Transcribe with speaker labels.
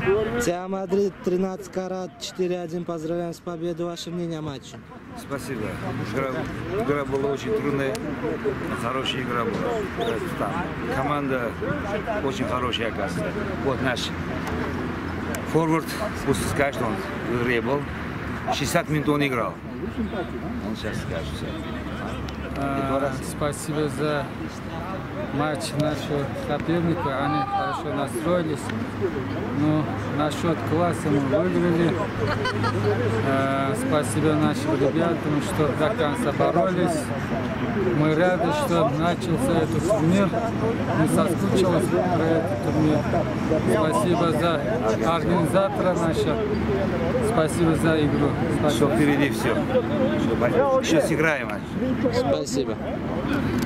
Speaker 1: Реал Мадрид 13 карат, 4-1. Поздравляем с победой. Ваше мнение о матче?
Speaker 2: Спасибо. Игра была очень трудная, хорошая игра была. Команда очень хорошая, оказывается. Вот наш форвард, пусть скажет, что он в игре был. 60 минут он играл. Он сейчас скажет все.
Speaker 3: Спасибо за матч нашего соперника. Они хорошо настроились. Но насчет класса мы выиграли. Спасибо нашим ребятам, что до конца боролись. Мы рады, что начался этот турнир. Мы соскучились про этот турнир. Спасибо за организатора нашего. Спасибо за игру.
Speaker 2: Все впереди все. Еще сыграем.
Speaker 1: Спасибо.